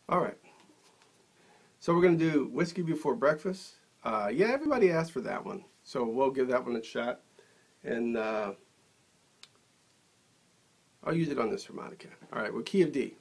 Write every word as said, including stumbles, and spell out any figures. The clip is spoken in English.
All right. So we're going to do whiskey before breakfast. Uh, yeah, everybody asked for that one. So we'll give that one a shot. And uh, I'll use it on this harmonica. All right, with key of D.